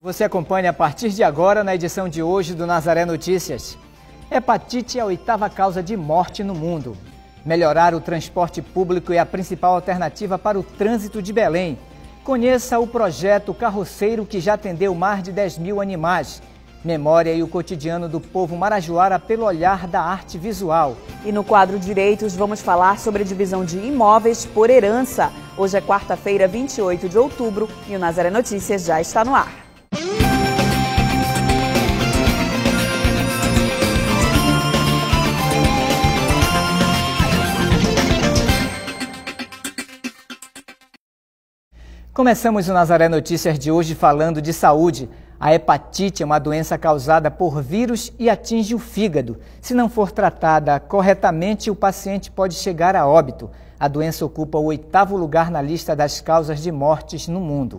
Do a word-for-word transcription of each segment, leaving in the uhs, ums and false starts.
Você acompanha a partir de agora na edição de hoje do Nazaré Notícias. Hepatite é a oitava causa de morte no mundo. Melhorar o transporte público é a principal alternativa para o trânsito de Belém. Conheça o projeto Carroceiro, que já atendeu mais de dez mil animais. Memória e o cotidiano do povo marajoara pelo olhar da arte visual. E no quadro Direitos vamos falar sobre a divisão de imóveis por herança. Hoje é quarta-feira, vinte e oito de outubro, e o Nazaré Notícias já está no ar. Começamos o Nazaré Notícias de hoje falando de saúde. A hepatite é uma doença causada por vírus e atinge o fígado. Se não for tratada corretamente, o paciente pode chegar a óbito. A doença ocupa o oitavo lugar na lista das causas de mortes no mundo.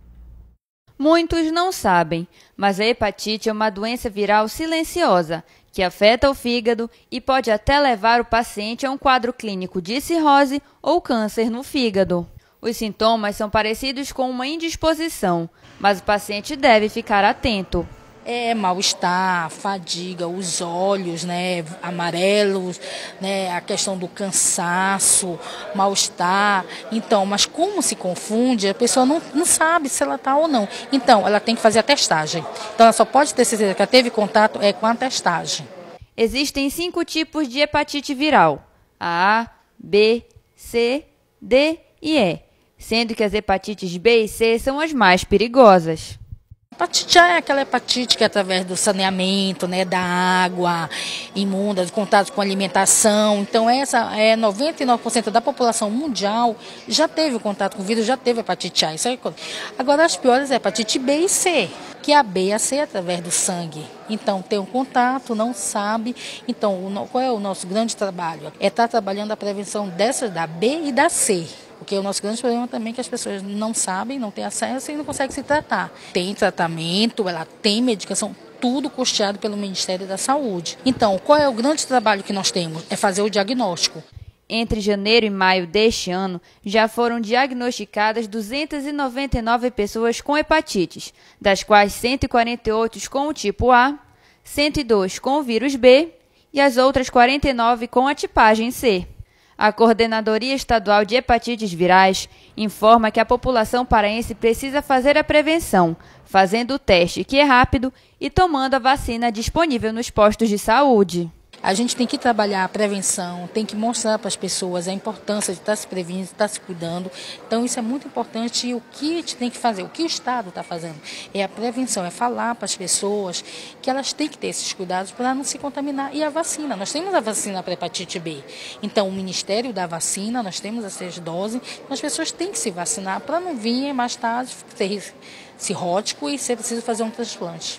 Muitos não sabem, mas a hepatite é uma doença viral silenciosa que afeta o fígado e pode até levar o paciente a um quadro clínico de cirrose ou câncer no fígado. Os sintomas são parecidos com uma indisposição, mas o paciente deve ficar atento. É mal-estar, fadiga, os olhos, né, amarelos, né, a questão do cansaço, mal-estar. Então, mas como se confunde, a pessoa não, não sabe se ela está ou não. Então, ela tem que fazer a testagem. Então, ela só pode ter certeza que ela teve contato é com a testagem. Existem cinco tipos de hepatite viral: A, B, C, D e E, sendo que as hepatites B e C são as mais perigosas. A hepatite A é aquela hepatite que é através do saneamento, né, da água imunda, de contato com alimentação. Então, essa é noventa e nove por cento da população mundial já teve contato com o vírus, já teve hepatite A. Isso é... Agora, as piores é a hepatite B e C, que a B e a C é através do sangue. Então, tem um contato, não sabe. Então, qual é o nosso grande trabalho? É estar trabalhando a prevenção dessas, da B e da C. Porque o nosso grande problema também é que as pessoas não sabem, não têm acesso e não conseguem se tratar. Tem tratamento, ela tem medicação, tudo custeado pelo Ministério da Saúde. Então, qual é o grande trabalho que nós temos? É fazer o diagnóstico. Entre janeiro e maio deste ano, já foram diagnosticadas duzentas e noventa e nove pessoas com hepatites, das quais cento e quarenta e oito com o tipo A, cento e dois com o vírus B e as outras quarenta e nove com a tipagem C. A Coordenadoria Estadual de Hepatites Virais informa que a população paraense precisa fazer a prevenção, fazendo o teste, que é rápido, e tomando a vacina disponível nos postos de saúde. A gente tem que trabalhar a prevenção, tem que mostrar para as pessoas a importância de estar se prevenindo, de estar se cuidando. Então, isso é muito importante. E o que a gente tem que fazer, o que o Estado está fazendo, é a prevenção, é falar para as pessoas que elas têm que ter esses cuidados para não se contaminar. E a vacina, nós temos a vacina para hepatite B. Então, o Ministério da Vacina, nós temos as seis doses, as pessoas têm que se vacinar para não vir mais tarde ser cirrótico e ser preciso fazer um transplante.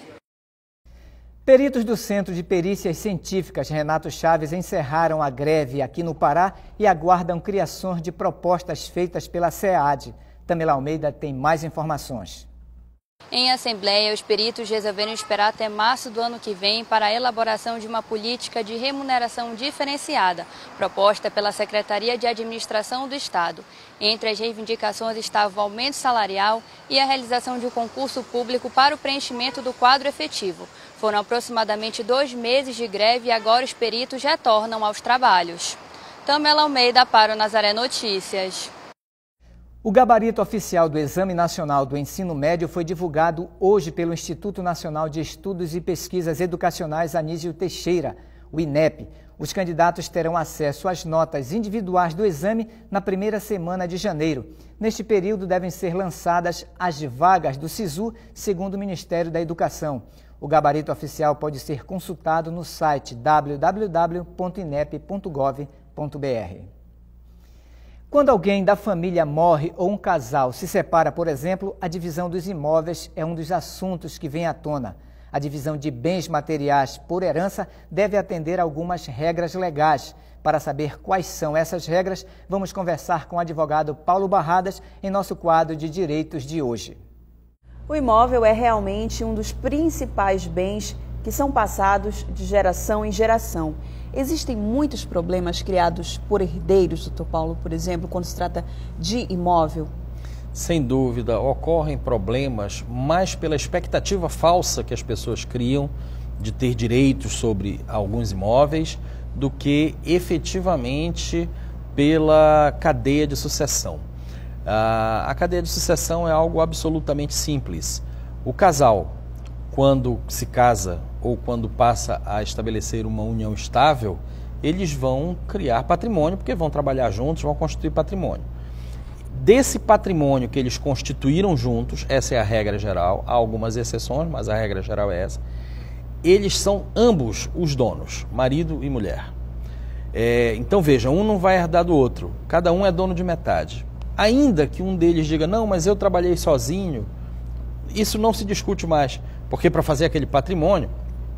Peritos do Centro de Perícias Científicas Renato Chaves encerraram a greve aqui no Pará e aguardam criações de propostas feitas pela SEAD. Tamela Almeida tem mais informações. Em assembleia, os peritos resolveram esperar até março do ano que vem para a elaboração de uma política de remuneração diferenciada, proposta pela Secretaria de Administração do Estado. Entre as reivindicações estava o aumento salarial e a realização de um concurso público para o preenchimento do quadro efetivo. Foram aproximadamente dois meses de greve e agora os peritos retornam aos trabalhos. Tamela Almeida para o Nazaré Notícias. O gabarito oficial do Exame Nacional do Ensino Médio foi divulgado hoje pelo Instituto Nacional de Estudos e Pesquisas Educacionais Anísio Teixeira, o INEP. Os candidatos terão acesso às notas individuais do exame na primeira semana de janeiro. Neste período devem ser lançadas as vagas do SISU, segundo o Ministério da Educação. O gabarito oficial pode ser consultado no site w w w ponto inep ponto gov ponto b r. Quando alguém da família morre ou um casal se separa, por exemplo, a divisão dos imóveis é um dos assuntos que vem à tona. A divisão de bens materiais por herança deve atender a algumas regras legais. Para saber quais são essas regras, vamos conversar com o advogado Paulo Barradas em nosso quadro de Direitos de hoje. O imóvel é realmente um dos principais bens que são passados de geração em geração. Existem muitos problemas criados por herdeiros, doutor Paulo, por exemplo, quando se trata de imóvel? sem dúvida, ocorrem problemas mais pela expectativa falsa que as pessoas criam de ter direitos sobre alguns imóveis do que efetivamente pela cadeia de sucessão. A cadeia de sucessão é algo absolutamente simples. O casal, quando se casa ou quando passa a estabelecer uma união estável, eles vão criar patrimônio, porque vão trabalhar juntos, vão constituir patrimônio. Desse patrimônio que eles constituíram juntos, essa é a regra geral, há algumas exceções, mas a regra geral é essa, eles são ambos os donos, marido e mulher. É, então veja, um não vai herdar do outro, cada um é dono de metade. Ainda que um deles diga, não, mas eu trabalhei sozinho, isso não se discute mais, porque para fazer aquele patrimônio,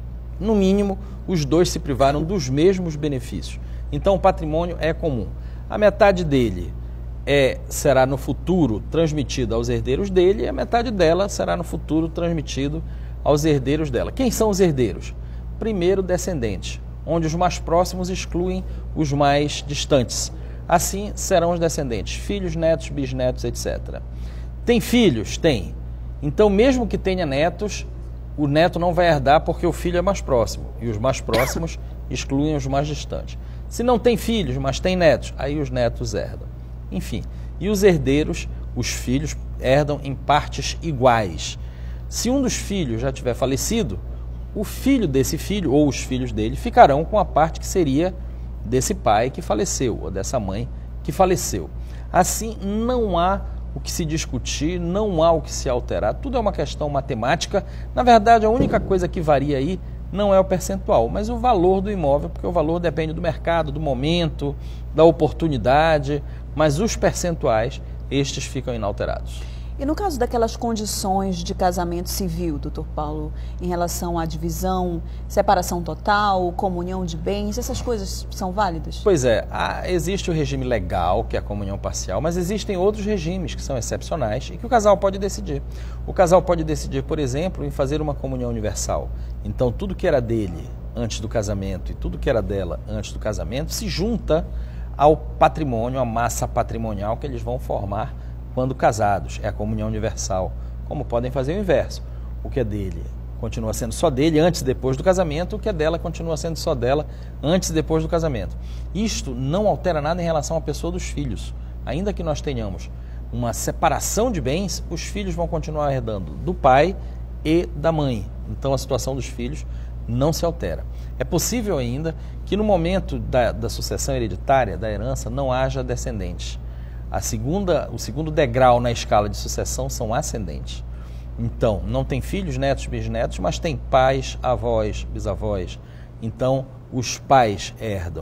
no mínimo, os dois se privaram dos mesmos benefícios. Então o patrimônio é comum. A metade dele é, será no futuro transmitida aos herdeiros dele e a metade dela será no futuro transmitido aos herdeiros dela. Quem são os herdeiros? Primeiro, descendentes, onde os mais próximos excluem os mais distantes. Assim serão os descendentes, filhos, netos, bisnetos, etcétera. Tem filhos? Tem. Então, mesmo que tenha netos, o neto não vai herdar porque o filho é mais próximo. E os mais próximos excluem os mais distantes. Se não tem filhos, mas tem netos, aí os netos herdam. Enfim, e os herdeiros, os filhos, herdam em partes iguais. Se um dos filhos já tiver falecido, o filho desse filho ou os filhos dele ficarão com a parte que seria desse pai que faleceu ou dessa mãe que faleceu. Assim, não há o que se discutir, não há o que se alterar, tudo é uma questão matemática. Na verdade, a única coisa que varia aí não é o percentual, mas o valor do imóvel, porque o valor depende do mercado, do momento, da oportunidade, mas os percentuais, estes ficam inalterados. E no caso daquelas condições de casamento civil, doutor Paulo, em relação à divisão, separação total, comunhão de bens, essas coisas são válidas? Pois é, há, existe o regime legal, que é a comunhão parcial, mas existem outros regimes que são excepcionais e que o casal pode decidir. O casal pode decidir, por exemplo, em fazer uma comunhão universal. Então, tudo que era dele antes do casamento e tudo que era dela antes do casamento se junta ao patrimônio, à massa patrimonial que eles vão formar quando casados, é a comunhão universal, como podem fazer o inverso. O que é dele continua sendo só dele antes e depois do casamento, o que é dela continua sendo só dela antes e depois do casamento. Isto não altera nada em relação à pessoa dos filhos. Ainda que nós tenhamos uma separação de bens, os filhos vão continuar herdando do pai e da mãe. Então a situação dos filhos não se altera. É possível ainda que no momento da, da sucessão hereditária, da herança, não haja descendentes. A segunda, o segundo degrau na escala de sucessão são ascendentes. Então, não tem filhos, netos, bisnetos, mas tem pais, avós, bisavós. Então, os pais herdam.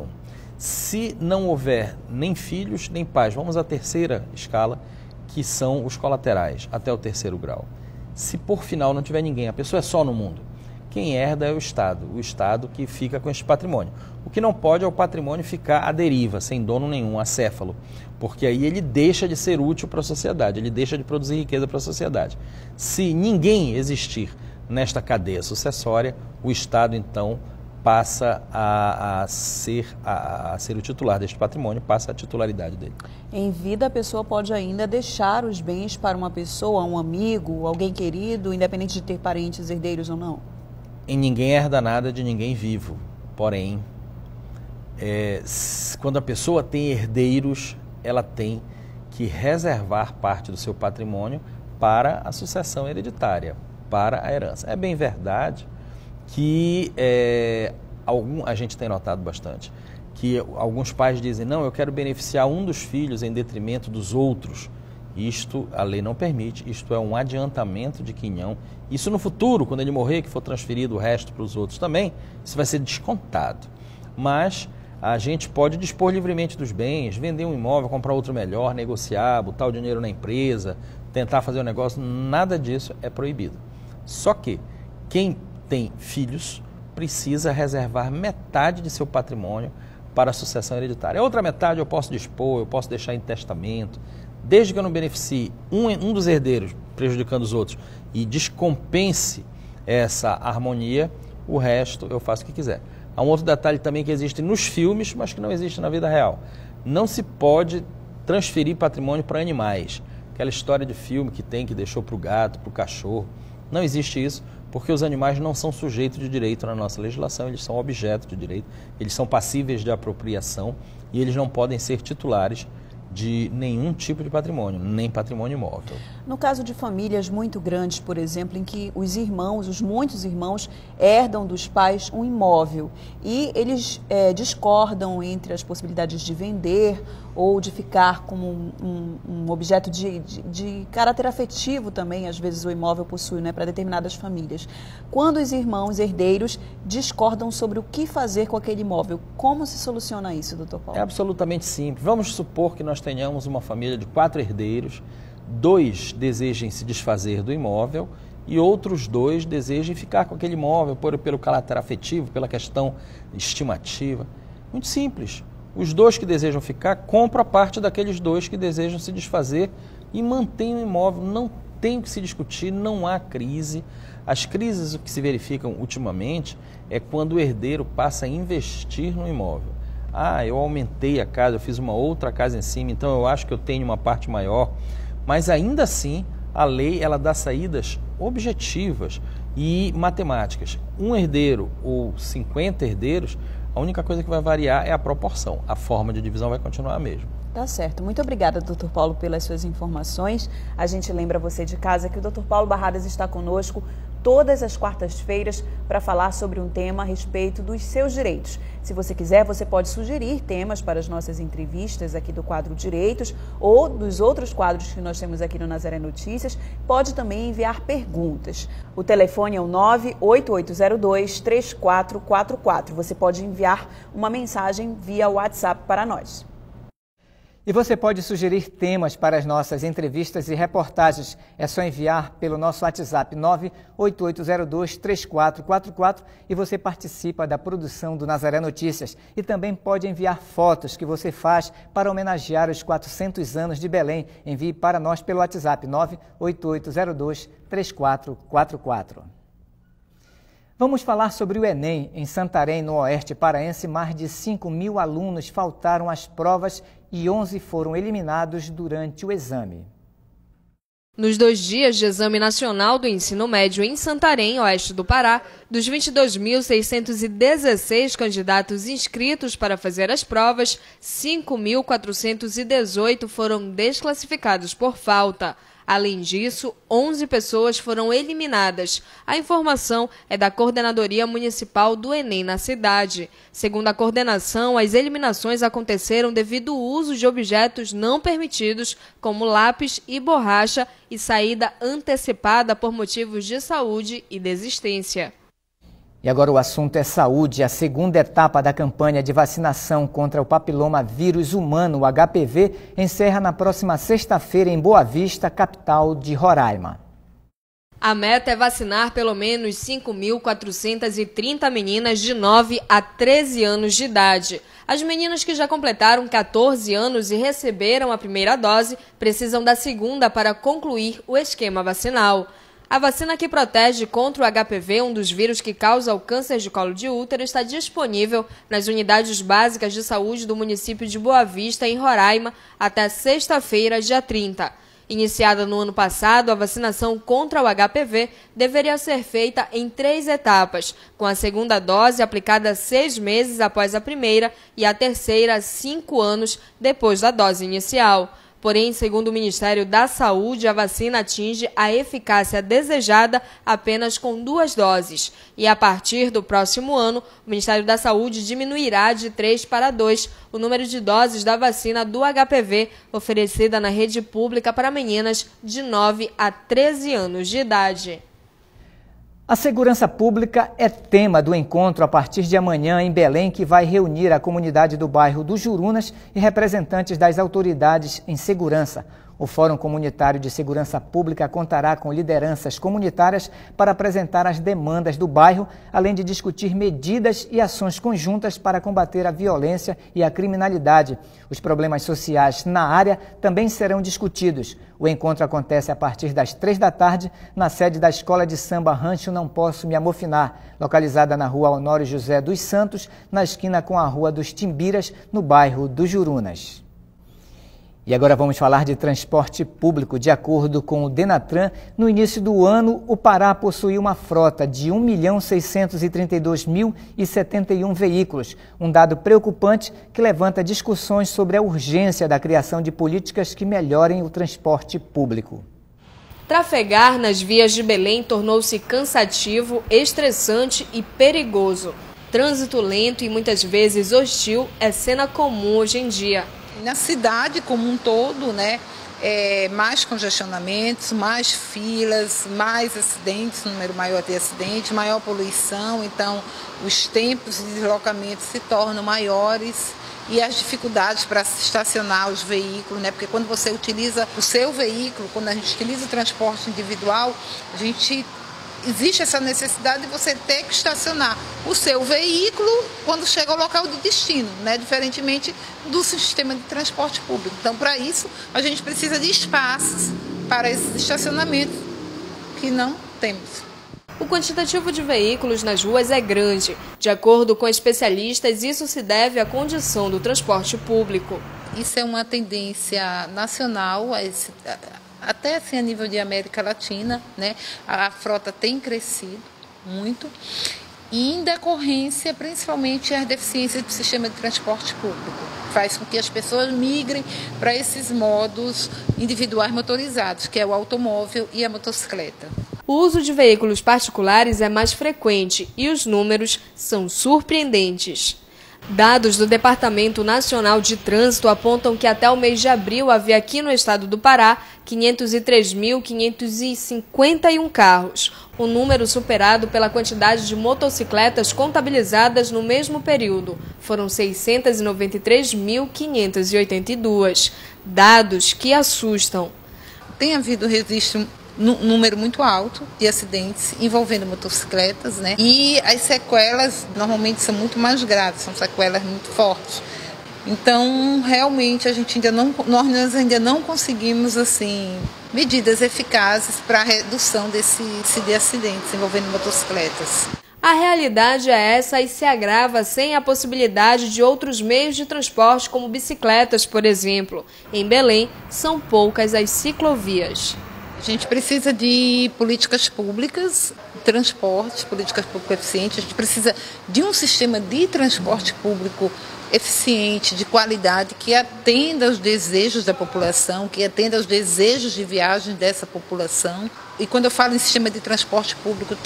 Se não houver nem filhos, nem pais, vamos à terceira escala, que são os colaterais, até o terceiro grau. Se por final não tiver ninguém, a pessoa é só no mundo, quem herda é o Estado, o Estado que fica com este patrimônio. O que não pode é o patrimônio ficar à deriva, sem dono nenhum, acéfalo, porque aí ele deixa de ser útil para a sociedade, ele deixa de produzir riqueza para a sociedade. Se ninguém existir nesta cadeia sucessória, o Estado então passa a, a, ser, a, a ser o titular deste patrimônio, passa a titularidade dele. Em vida, a pessoa pode ainda deixar os bens para uma pessoa, um amigo, alguém querido, independente de ter parentes herdeiros ou não? Em ninguém herda nada de ninguém vivo, porém, é, quando a pessoa tem herdeiros, ela tem que reservar parte do seu patrimônio para a sucessão hereditária, para a herança. É bem verdade que é, algum, a gente tem notado bastante, que alguns pais dizem, não, eu quero beneficiar um dos filhos em detrimento dos outros. Isto a lei não permite, isto é um adiantamento de quinhão. Isso no futuro, quando ele morrer, que for transferido o resto para os outros também, isso vai ser descontado. Mas a gente pode dispor livremente dos bens, vender um imóvel, comprar outro melhor, negociar, botar o dinheiro na empresa, tentar fazer um negócio, nada disso é proibido. Só que quem tem filhos precisa reservar metade de seu patrimônio para a sucessão hereditária. A outra metade eu posso dispor, eu posso deixar em testamento, desde que eu não beneficie um, um dos herdeiros, prejudicando os outros, e descompense essa harmonia, o resto eu faço o que quiser. Há um outro detalhe também que existe nos filmes, mas que não existe na vida real. Não se pode transferir patrimônio para animais. aquela história de filme que tem, que deixou para o gato, para o cachorro. Não existe isso, porque os animais não são sujeitos de direito na nossa legislação, eles são objeto de direito, eles são passíveis de apropriação e eles não podem ser titulares de nenhum tipo de patrimônio, nem patrimônio imóvel. No caso de famílias muito grandes, por exemplo, em que os irmãos, os muitos irmãos, herdam dos pais um imóvel e eles é, discordam entre as possibilidades de vender ou de ficar como um, um, um objeto de, de, de caráter afetivo também, às vezes o imóvel possui, né, para determinadas famílias. Quando os irmãos herdeiros discordam sobre o que fazer com aquele imóvel, como se soluciona isso, doutor Paulo? É absolutamente simples. Vamos supor que nós tenhamos uma família de quatro herdeiros, dois desejem se desfazer do imóvel e outros dois desejem ficar com aquele imóvel por, pelo caráter afetivo, pela questão estimativa. Muito simples. Os dois que desejam ficar, compram a parte daqueles dois que desejam se desfazer e mantêm o imóvel. Não tem o que se discutir, não há crise. As crises o que se verificam ultimamente é quando o herdeiro passa a investir no imóvel. Ah, eu aumentei a casa, eu fiz uma outra casa em cima, então eu acho que eu tenho uma parte maior. Mas ainda assim, a lei ela dá saídas objetivas e matemáticas. Um herdeiro ou cinquenta herdeiros, a única coisa que vai variar é a proporção. A forma de divisão vai continuar a mesma. Tá certo. Muito obrigada, doutor Paulo, pelas suas informações. A gente lembra você de casa que o doutor Paulo Barradas está conosco todas as quartas-feiras para falar sobre um tema a respeito dos seus direitos. Se você quiser, você pode sugerir temas para as nossas entrevistas aqui do quadro Direitos ou dos outros quadros que nós temos aqui no Nazaré Notícias. Pode também enviar perguntas. O telefone é o nove oito oito zero dois, três quatro quatro quatro. Você pode enviar uma mensagem via WhatsApp para nós. E você pode sugerir temas para as nossas entrevistas e reportagens. É só enviar pelo nosso WhatsApp nove oito oito zero dois, três quatro quatro quatro e você participa da produção do Nazaré Notícias. E também pode enviar fotos que você faz para homenagear os quatrocentos anos de Belém. Envie para nós pelo WhatsApp nove oito oito zero dois, três quatro quatro quatro. Vamos falar sobre o Enem. Em Santarém, no Oeste Paraense, mais de cinco mil alunos faltaram às provas e onze foram eliminados durante o exame. Nos dois dias de Exame Nacional do Ensino Médio em Santarém, oeste do Pará, dos vinte e dois mil seiscentos e dezesseis candidatos inscritos para fazer as provas, cinco mil quatrocentos e dezoito foram desclassificados por falta. Além disso, onze pessoas foram eliminadas. A informação é da Coordenadoria Municipal do Enem na cidade. Segundo a coordenação, as eliminações aconteceram devido ao uso de objetos não permitidos, como lápis e borracha, e saída antecipada por motivos de saúde e desistência. E agora o assunto é saúde. A segunda etapa da campanha de vacinação contra o papiloma vírus humano, o H P V, encerra na próxima sexta-feira em Boa Vista, capital de Roraima. A meta é vacinar pelo menos cinco mil quatrocentas e trinta meninas de nove a treze anos de idade. As meninas que já completaram quatorze anos e receberam a primeira dose precisam da segunda para concluir o esquema vacinal. A vacina que protege contra o H P V, um dos vírus que causa o câncer de colo de útero, está disponível nas unidades básicas de saúde do município de Boa Vista, em Roraima, até sexta-feira, dia trinta. Iniciada no ano passado, a vacinação contra o H P V deveria ser feita em três etapas, com a segunda dose aplicada seis meses após a primeira e a terceira cinco anos depois da dose inicial. Porém, segundo o Ministério da Saúde, a vacina atinge a eficácia desejada apenas com duas doses. E a partir do próximo ano, o Ministério da Saúde diminuirá de três para dois o número de doses da vacina do H P V oferecida na rede pública para meninas de nove a treze anos de idade. A segurança pública é tema do encontro a partir de amanhã em Belém, que vai reunir a comunidade do bairro dos Jurunas e representantes das autoridades em segurança. O Fórum Comunitário de Segurança Pública contará com lideranças comunitárias para apresentar as demandas do bairro, além de discutir medidas e ações conjuntas para combater a violência e a criminalidade. Os problemas sociais na área também serão discutidos. O encontro acontece a partir das três da tarde na sede da Escola de Samba Rancho Não Posso Me Amofinar, localizada na rua Honório José dos Santos, na esquina com a Rua dos Timbiras, no bairro dos Jurunas. E agora vamos falar de transporte público. De acordo com o Denatran, no início do ano, o Pará possuía uma frota de um milhão seiscentos e trinta e dois mil e setenta e um veículos, um dado preocupante que levanta discussões sobre a urgência da criação de políticas que melhorem o transporte público. Trafegar nas vias de Belém tornou-se cansativo, estressante e perigoso. Trânsito lento e muitas vezes hostil é cena comum hoje em dia. Na cidade como um todo, né, é, mais congestionamentos, mais filas, mais acidentes, número maior de acidentes, maior poluição, então os tempos de deslocamento se tornam maiores e as dificuldades para estacionar os veículos, né, porque quando você utiliza o seu veículo, quando a gente utiliza o transporte individual, a gente existe essa necessidade de você ter que estacionar o seu veículo quando chega ao local de destino, né? Diferentemente do sistema de transporte público. Então, para isso, a gente precisa de espaços para esses estacionamentos que não temos. O quantitativo de veículos nas ruas é grande. De acordo com especialistas, isso se deve à condição do transporte público. Isso é uma tendência nacional, a esse, até assim a nível de América Latina, né? A frota tem crescido muito e em decorrência principalmente as deficiências do sistema de transporte público. Faz com que as pessoas migrem para esses modos individuais motorizados, que é o automóvel e a motocicleta. O uso de veículos particulares é mais frequente e os números são surpreendentes. Dados do Departamento Nacional de Trânsito apontam que até o mês de abril havia aqui no estado do Pará quinhentos e três mil quinhentos e cinquenta e um carros, um número superado pela quantidade de motocicletas contabilizadas no mesmo período. Foram seiscentos e noventa e três mil quinhentos e oitenta e dois, dados que assustam. Tem havido registro um número muito alto de acidentes envolvendo motocicletas, né? E as sequelas normalmente são muito mais graves, são sequelas muito fortes. Então, realmente, a gente ainda não, nós ainda não conseguimos assim medidas eficazes para a redução desse, de acidentes envolvendo motocicletas. A realidade é essa e se agrava sem a possibilidade de outros meios de transporte, como bicicletas, por exemplo. Em Belém, são poucas as ciclovias. A gente precisa de políticas públicas, transporte, políticas públicas eficientes. A gente precisa de um sistema de transporte público eficiente, de qualidade, que atenda aos desejos da população, que atenda aos desejos de viagem dessa população. E quando eu falo em sistema de transporte público,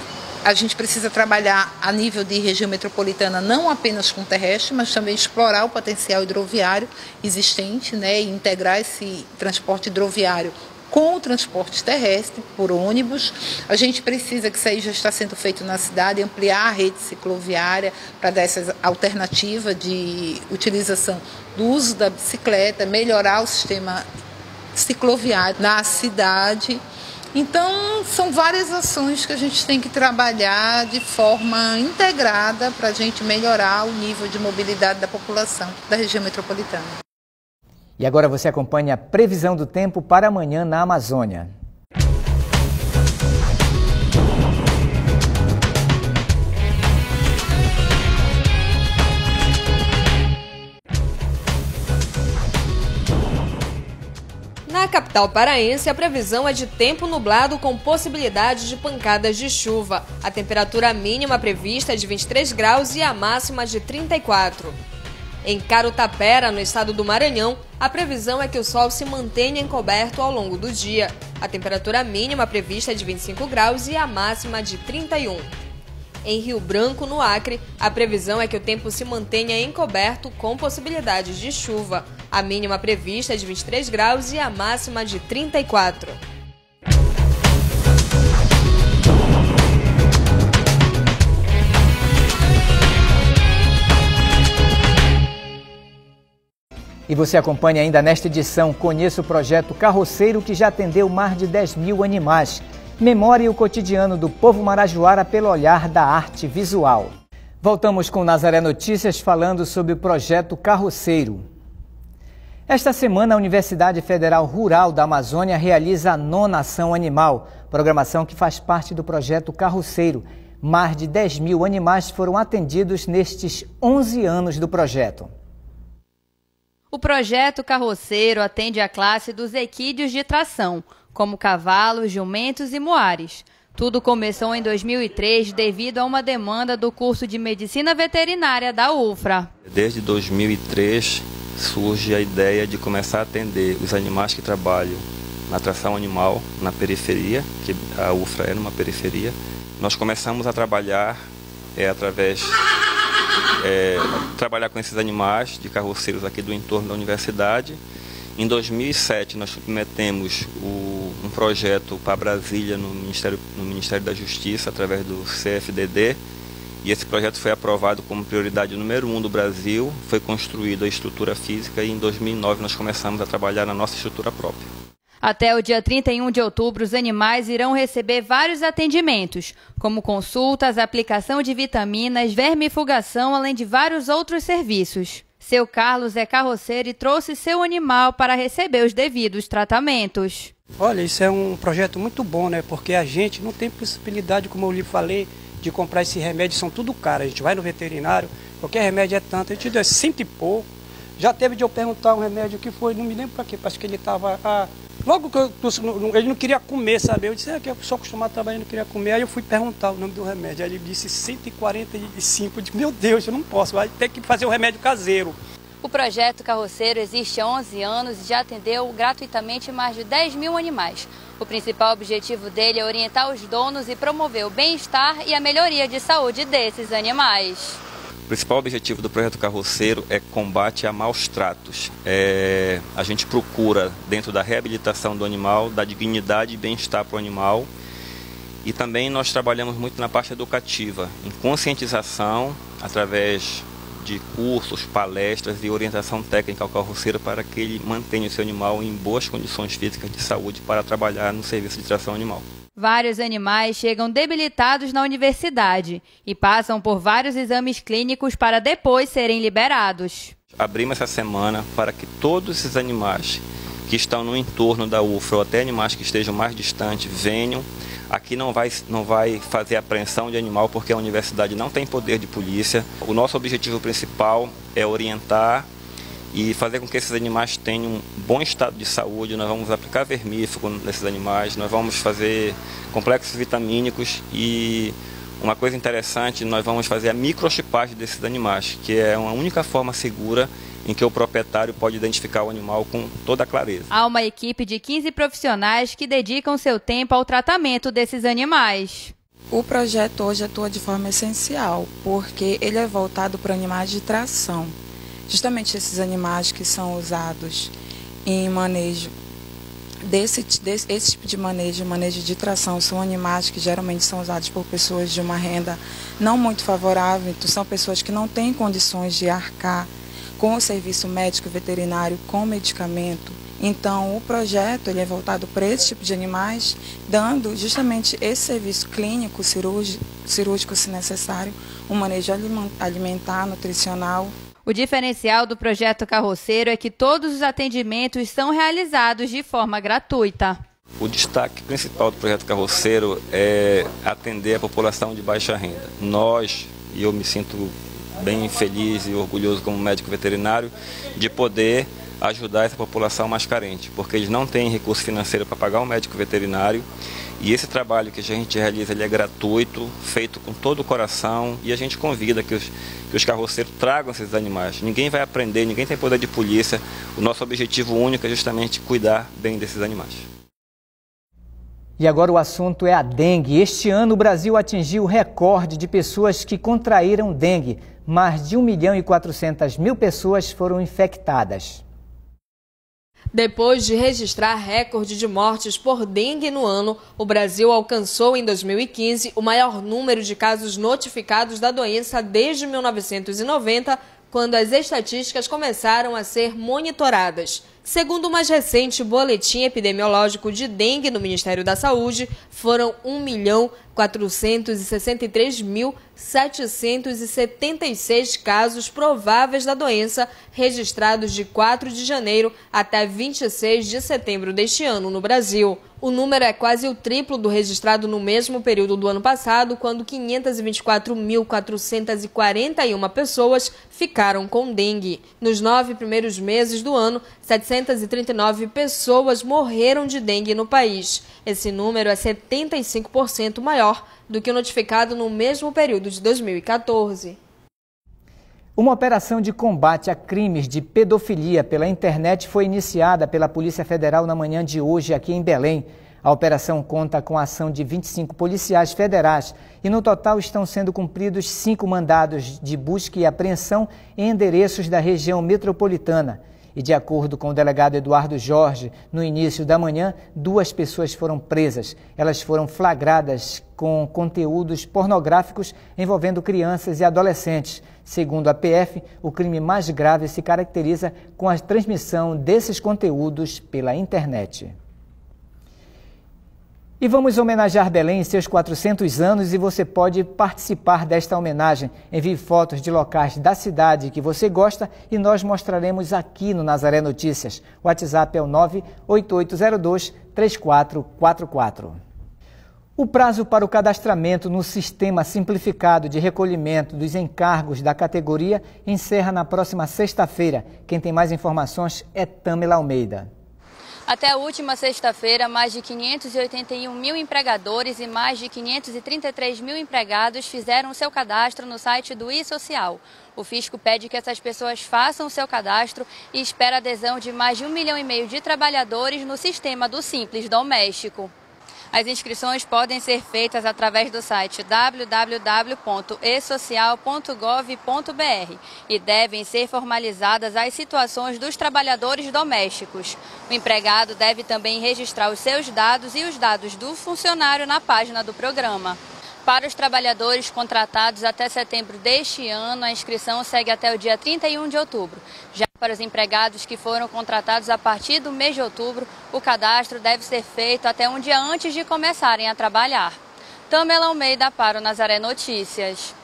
a gente precisa trabalhar a nível de região metropolitana, não apenas com terrestre, mas também explorar o potencial hidroviário existente, né, e integrar esse transporte hidroviário com o transporte terrestre, por ônibus. A gente precisa, que isso aí já está sendo feito na cidade, ampliar a rede cicloviária para dar essa alternativa de utilização do uso da bicicleta, melhorar o sistema cicloviário na cidade. Então, são várias ações que a gente tem que trabalhar de forma integrada para a gente melhorar o nível de mobilidade da população da região metropolitana. E agora você acompanha a previsão do tempo para amanhã na Amazônia. Na capital paraense, a previsão é de tempo nublado com possibilidade de pancadas de chuva. A temperatura mínima prevista é de vinte e três graus e a máxima de trinta e quatro. Em Carutapera, no estado do Maranhão, a previsão é que o sol se mantenha encoberto ao longo do dia. A temperatura mínima prevista é de vinte e cinco graus e a máxima de trinta e um. Em Rio Branco, no Acre, a previsão é que o tempo se mantenha encoberto com possibilidades de chuva. A mínima prevista é de vinte e três graus e a máxima de trinta e quatro. E você acompanha ainda nesta edição, conheça o projeto Carroceiro, que já atendeu mais de dez mil animais. Memória e o cotidiano do povo marajoara pelo olhar da arte visual. Voltamos com Nazaré Notícias falando sobre o projeto Carroceiro. Esta semana, a Universidade Federal Rural da Amazônia realiza a nona ação animal, programação que faz parte do projeto Carroceiro. Mais de dez mil animais foram atendidos nestes onze anos do projeto. O projeto carroceiro atende a classe dos equídeos de tração, como cavalos, jumentos e moares. Tudo começou em dois mil e três devido a uma demanda do curso de Medicina Veterinária da U F R A. Desde dois mil e três surge a ideia de começar a atender os animais que trabalham na tração animal na periferia, que a U F R A é numa periferia. Nós começamos a trabalhar é, através é, trabalhar com esses animais de carroceiros aqui do entorno da universidade. Em dois mil e sete nós submetemos o, um projeto para Brasília no Ministério, no Ministério da Justiça através do C F D D. E esse projeto foi aprovado como prioridade número um do Brasil, foi construída a estrutura física e em dois mil e nove nós começamos a trabalhar na nossa estrutura própria. Até o dia trinta e um de outubro, os animais irão receber vários atendimentos, como consultas, aplicação de vitaminas, vermifugação, além de vários outros serviços. Seu Carlos é carroceiro e trouxe seu animal para receber os devidos tratamentos. Olha, isso é um projeto muito bom, né? Porque a gente não tem possibilidade, como eu lhe falei, de comprar esse remédio, são tudo caro. A gente vai no veterinário, qualquer remédio é tanto, a gente dá cento e pouco. Já teve de eu perguntar um remédio que foi, não me lembro para quê, parece que ele estava... Ah, logo que eu, ele não queria comer, sabe? Eu disse, é que eu sou acostumado a trabalhar e não queria comer. Aí eu fui perguntar o nome do remédio. Aí ele disse cento e quarenta e cinco. Eu disse, meu Deus, eu não posso, vai ter que fazer o remédio caseiro. O projeto carroceiro existe há onze anos e já atendeu gratuitamente mais de dez mil animais. O principal objetivo dele é orientar os donos e promover o bem-estar e a melhoria de saúde desses animais. O principal objetivo do projeto carroceiro é combate a maus tratos. É, a gente procura, dentro da reabilitação do animal, dar dignidade e bem-estar para o animal. E também nós trabalhamos muito na parte educativa, em conscientização, através de cursos, palestras e orientação técnica ao carroceiro para que ele mantenha o seu animal em boas condições físicas de saúde para trabalhar no serviço de tração animal. Vários animais chegam debilitados na universidade e passam por vários exames clínicos para depois serem liberados. Abrimos essa semana para que todos esses animais que estão no entorno da U F R A ou até animais que estejam mais distantes venham. Aqui não vai, não vai fazer apreensão de animal porque a universidade não tem poder de polícia. O nosso objetivo principal é orientar e fazer com que esses animais tenham um bom estado de saúde. Nós vamos aplicar vermífugo nesses animais, nós vamos fazer complexos vitamínicos e uma coisa interessante, nós vamos fazer a microchipagem desses animais, que é uma única forma segura em que o proprietário pode identificar o animal com toda a clareza. Há uma equipe de quinze profissionais que dedicam seu tempo ao tratamento desses animais. O projeto hoje atua de forma essencial, porque ele é voltado para animais de tração. Justamente esses animais que são usados em manejo, desse, desse esse tipo de manejo, manejo de tração, são animais que geralmente são usados por pessoas de uma renda não muito favorável, então são pessoas que não têm condições de arcar com o serviço médico veterinário, com medicamento. Então, o projeto ele é voltado para esse tipo de animais, dando justamente esse serviço clínico, cirúrgico, cirúrgico se necessário, um manejo alimentar, nutricional. O diferencial do projeto carroceiro é que todos os atendimentos são realizados de forma gratuita. O destaque principal do projeto carroceiro é atender a população de baixa renda. Nós, e eu me sinto bem feliz e orgulhoso como médico veterinário, de poder ajudar essa população mais carente, porque eles não têm recurso financeiro para pagar um médico veterinário. E esse trabalho que a gente realiza ele é gratuito, feito com todo o coração, e a gente convida que os, que os carroceiros tragam esses animais. Ninguém vai aprender, ninguém tem poder de polícia. O nosso objetivo único é justamente cuidar bem desses animais. E agora o assunto é a dengue. Este ano o Brasil atingiu o recorde de pessoas que contraíram dengue. Mais de um milhão e quatrocentas mil pessoas foram infectadas. Depois de registrar recorde de mortes por dengue no ano, o Brasil alcançou em dois mil e quinze o maior número de casos notificados da doença desde mil novecentos e noventa, quando as estatísticas começaram a ser monitoradas. Segundo o mais recente boletim epidemiológico de dengue no Ministério da Saúde, foram um milhão quatrocentos e sessenta e três mil setecentos e setenta e seis casos prováveis da doença registrados de quatro de janeiro até vinte e seis de setembro deste ano no Brasil. O número é quase o triplo do registrado no mesmo período do ano passado, quando quinhentas e vinte e quatro mil quatrocentas e quarenta e uma pessoas ficaram com dengue. Nos nove primeiros meses do ano, setecentas e trinta e nove pessoas morreram de dengue no país. Esse número é setenta e cinco por cento maior do que o notificado no mesmo período de dois mil e quatorze. Uma operação de combate a crimes de pedofilia pela internet foi iniciada pela Polícia Federal na manhã de hoje aqui em Belém. A operação conta com a ação de vinte e cinco policiais federais e no total estão sendo cumpridos cinco mandados de busca e apreensão em endereços da região metropolitana. E de acordo com o delegado Eduardo Jorge, no início da manhã, duas pessoas foram presas. Elas foram flagradas com conteúdos pornográficos envolvendo crianças e adolescentes. Segundo a P F, o crime mais grave se caracteriza com a transmissão desses conteúdos pela internet. E vamos homenagear Belém em seus quatrocentos anos e você pode participar desta homenagem. Envie fotos de locais da cidade que você gosta e nós mostraremos aqui no Nazaré Notícias. O WhatsApp é o nove oito oito zero dois, três quatro quatro quatro. O prazo para o cadastramento no Sistema Simplificado de Recolhimento dos Encargos da categoria encerra na próxima sexta-feira. Quem tem mais informações é Tâmela Almeida. Até a última sexta-feira, mais de quinhentos e oitenta e um mil empregadores e mais de quinhentos e trinta e três mil empregados fizeram o seu cadastro no site do iSocial. O fisco pede que essas pessoas façam o seu cadastro e espera a adesão de mais de um milhão e meio de trabalhadores no sistema do Simples Doméstico. As inscrições podem ser feitas através do site w w w ponto e social ponto gov ponto b r e devem ser formalizadas as situações dos trabalhadores domésticos. O empregado deve também registrar os seus dados e os dados do funcionário na página do programa. Para os trabalhadores contratados até setembro deste ano, a inscrição segue até o dia trinta e um de outubro. Já para os empregados que foram contratados a partir do mês de outubro, o cadastro deve ser feito até um dia antes de começarem a trabalhar. Tâmela Almeida para o Nazaré Notícias.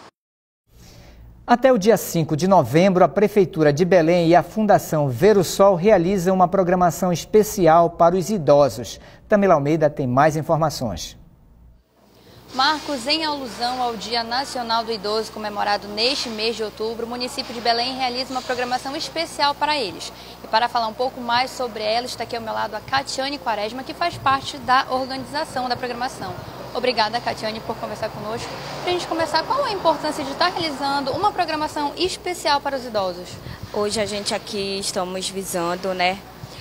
Até o dia cinco de novembro, a Prefeitura de Belém e a Fundação Ver o Sol realizam uma programação especial para os idosos. Tâmela Almeida tem mais informações. Marcos, em alusão ao Dia Nacional do Idoso, comemorado neste mês de outubro, o município de Belém realiza uma programação especial para eles. E para falar um pouco mais sobre ela, está aqui ao meu lado a Catiane Quaresma, que faz parte da organização da programação. Obrigada, Catiane, por conversar conosco. Para a gente começar, qual a importância de estar realizando uma programação especial para os idosos? Hoje a gente aqui estamos visando, né,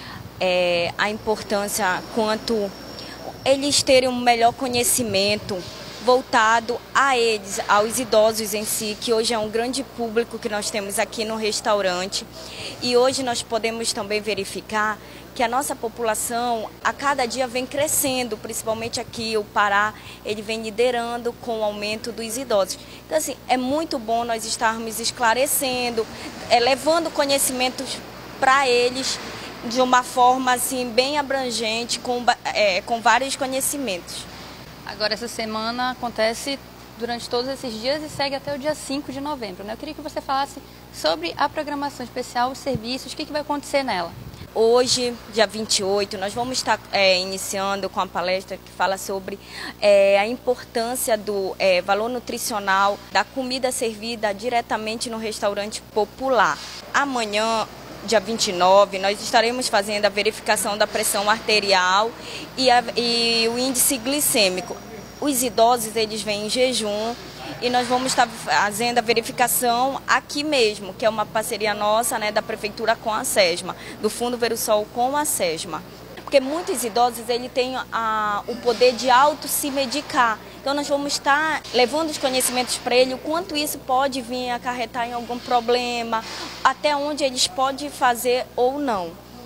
é, a importância quanto eles terem um melhor conhecimento voltado a eles, aos idosos em si, que hoje é um grande público que nós temos aqui no restaurante. E hoje nós podemos também verificar que a nossa população a cada dia vem crescendo, principalmente aqui o Pará, ele vem liderando com o aumento dos idosos. Então assim, é muito bom nós estarmos esclarecendo, é, levando conhecimentos para eles de uma forma assim bem abrangente, com, é, com vários conhecimentos. Agora, essa semana acontece durante todos esses dias e segue até o dia cinco de novembro, né? Eu queria que você falasse sobre a programação especial, os serviços, o que, que vai acontecer nela. Hoje, dia vinte e oito, nós vamos estar é, iniciando com a palestra que fala sobre é, a importância do é, valor nutricional da comida servida diretamente no restaurante popular. Amanhã, dia vinte e nove, nós estaremos fazendo a verificação da pressão arterial e, a, e o índice glicêmico. Os idosos, eles vêm em jejum e nós vamos estar fazendo a verificação aqui mesmo, que é uma parceria nossa, né, da Prefeitura com a SESMA, do Fundo Ver o Sol com a SESMA. Porque muitos idosos ele têm a, o poder de auto se medicar. Então nós vamos estar levando os conhecimentos para ele, o quanto isso pode vir acarretar em algum problema, até onde eles podem fazer ou não.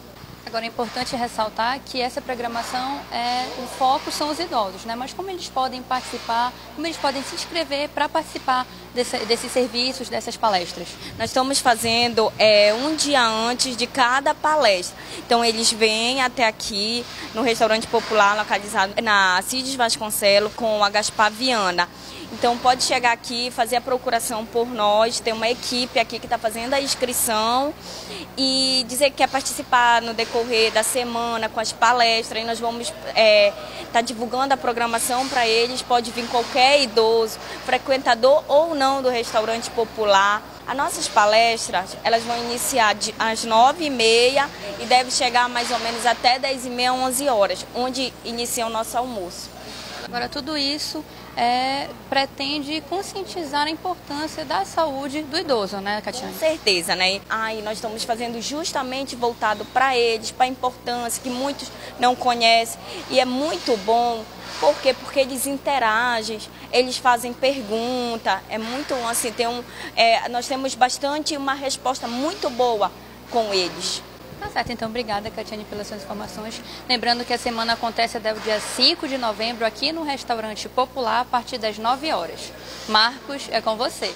Agora, é importante ressaltar que essa programação, é, o foco são os idosos, né? Mas como eles podem participar, como eles podem se inscrever para participar desse, desses serviços, dessas palestras? Nós estamos fazendo é, um dia antes de cada palestra. Então, eles vêm até aqui no restaurante popular localizado na Cides Vasconcelos com a Gaspar Viana. Então, pode chegar aqui, fazer a procuração por nós, tem uma equipe aqui que está fazendo a inscrição e dizer que quer participar no decorrer da semana com as palestras. E nós vamos estar é, tá divulgando a programação para eles, pode vir qualquer idoso, frequentador ou não do restaurante popular. As nossas palestras, elas vão iniciar de, às nove e meia e deve chegar mais ou menos até dez e meia, onze horas, onde inicia o nosso almoço. Agora, tudo isso é, pretende conscientizar a importância da saúde do idoso, né, Catiane? Com certeza, né? Aí nós estamos fazendo justamente voltado para eles, para a importância que muitos não conhecem. E é muito bom, por quê? Porque eles interagem, eles fazem pergunta, é muito assim, tem um, é, nós temos bastante uma resposta muito boa com eles. Tá certo, então obrigada, Catiane, pelas suas informações. Lembrando que a semana acontece até o dia cinco de novembro aqui no Restaurante Popular a partir das nove horas. Marcos, é com você.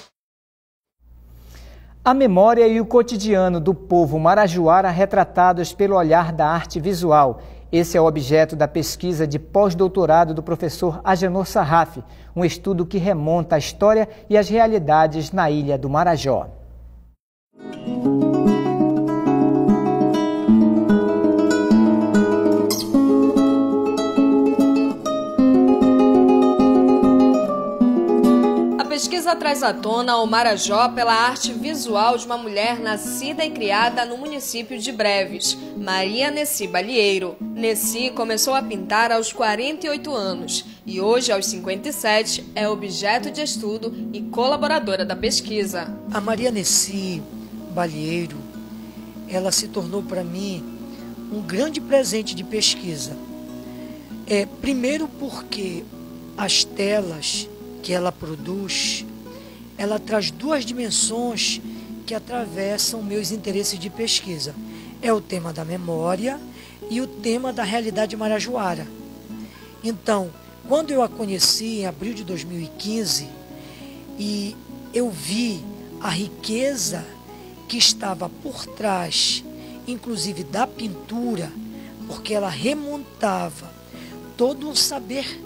A memória e o cotidiano do povo marajoara retratados pelo olhar da arte visual. Esse é o objeto da pesquisa de pós-doutorado do professor Agenor Sarraf, um estudo que remonta a história e as realidades na ilha do Marajó. A pesquisa traz à tona o Marajó pela arte visual de uma mulher nascida e criada no município de Breves, Maria Nessi Balieiro. Nessi começou a pintar aos quarenta e oito anos e hoje, aos cinquenta e sete, é objeto de estudo e colaboradora da pesquisa. A Maria Nessi Balieiro, ela se tornou para mim um grande presente de pesquisa. É, primeiro porque as telas que ela produz, ela traz duas dimensões que atravessam meus interesses de pesquisa. É o tema da memória e o tema da realidade marajoara. Então, quando eu a conheci em abril de dois mil e quinze, e eu vi a riqueza que estava por trás, inclusive da pintura, porque ela remontava todo um saber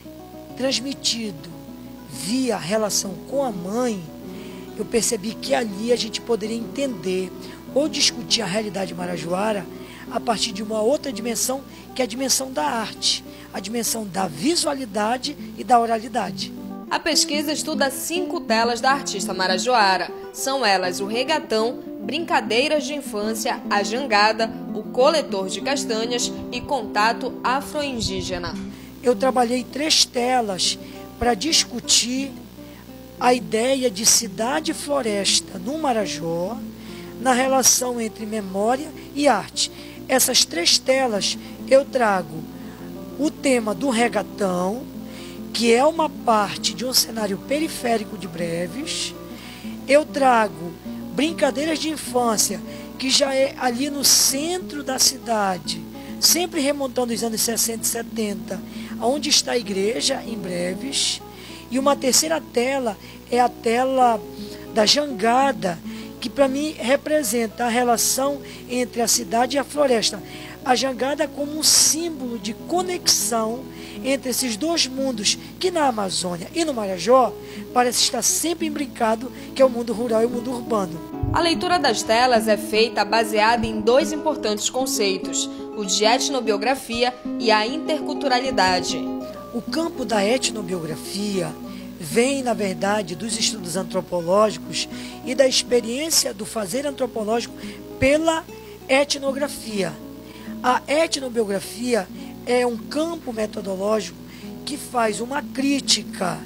transmitido via relação com a mãe, eu percebi que ali a gente poderia entender ou discutir a realidade marajoara a partir de uma outra dimensão, que é a dimensão da arte, a dimensão da visualidade e da oralidade. A pesquisa estuda cinco telas da artista marajoara. São elas o regatão, brincadeiras de infância, a jangada, o coletor de castanhas e contato afro-indígena. Eu trabalhei três telas para discutir a ideia de cidade-floresta no Marajó, na relação entre memória e arte. Essas três telas eu trago o tema do regatão, que é uma parte de um cenário periférico de Breves. Eu trago brincadeiras de infância, que já é ali no centro da cidade, sempre remontando os anos sessenta e setenta, onde está a igreja, em Breves. E uma terceira tela é a tela da jangada, que para mim representa a relação entre a cidade e a floresta. A jangada como um símbolo de conexão entre esses dois mundos, que na Amazônia e no Marajó parece estar sempre imbricado, que é o mundo rural e o mundo urbano. A leitura das telas é feita baseada em dois importantes conceitos, o de etnobiografia e a interculturalidade. O campo da etnobiografia vem, na verdade, dos estudos antropológicos e da experiência do fazer antropológico pela etnografia. A etnobiografia é um campo metodológico que faz uma crítica,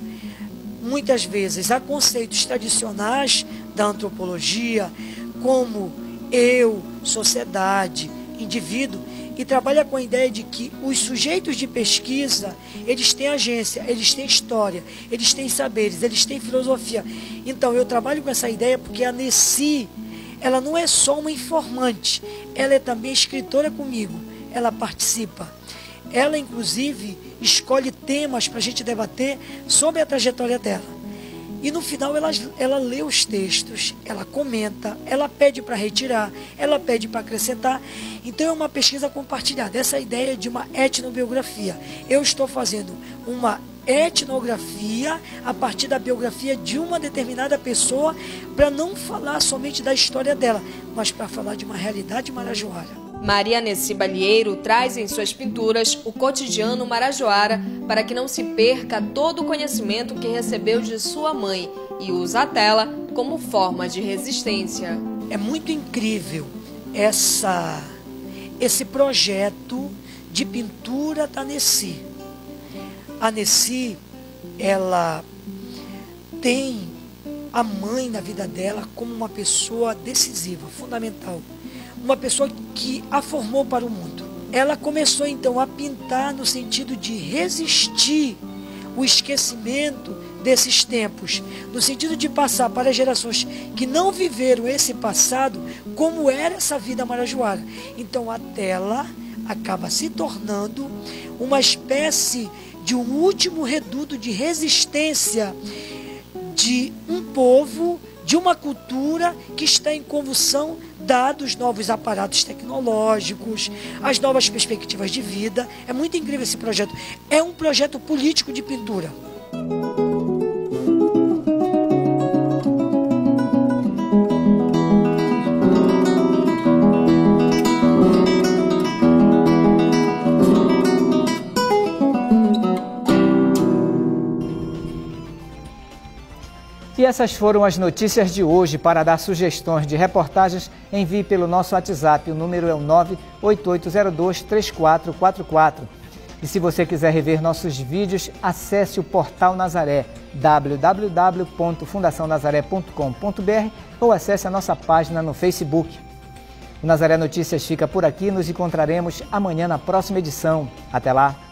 muitas vezes, a conceitos tradicionais da antropologia, como eu, sociedade, indivíduo, e trabalha com a ideia de que os sujeitos de pesquisa, eles têm agência, eles têm história, eles têm saberes, eles têm filosofia. Então, eu trabalho com essa ideia porque a Nessi, ela não é só uma informante, ela é também escritora comigo, ela participa. Ela, inclusive, escolhe temas para a gente debater sobre a trajetória dela. E no final ela, ela lê os textos, ela comenta, ela pede para retirar, ela pede para acrescentar. Então é uma pesquisa compartilhada, essa ideia de uma etnobiografia. Eu estou fazendo uma etnografia a partir da biografia de uma determinada pessoa, para não falar somente da história dela, mas para falar de uma realidade marajoara. Maria Nessi Balieiro traz em suas pinturas o cotidiano marajoara para que não se perca todo o conhecimento que recebeu de sua mãe e usa a tela como forma de resistência. É muito incrível essa, esse projeto de pintura da Nessi. A Nessi, ela tem a mãe na vida dela como uma pessoa decisiva, fundamental. Uma pessoa que a formou para o mundo. Ela começou então a pintar no sentido de resistir o esquecimento desses tempos, no sentido de passar para as gerações que não viveram esse passado como era essa vida marajoara. Então a tela acaba se tornando uma espécie de um último reduto de resistência de um povo, de uma cultura que está em convulsão, dados os novos aparatos tecnológicos, as novas perspectivas de vida. É muito incrível esse projeto. É um projeto político de pintura. E essas foram as notícias de hoje. Para dar sugestões de reportagens, envie pelo nosso WhatsApp. O número é o nove oito oito zero dois três quatro quatro quatro. E se você quiser rever nossos vídeos, acesse o Portal Nazaré, w w w ponto fundação nazaré ponto com ponto b r, ou acesse a nossa página no Facebook. O Nazaré Notícias fica por aqui. Nos encontraremos amanhã na próxima edição. Até lá!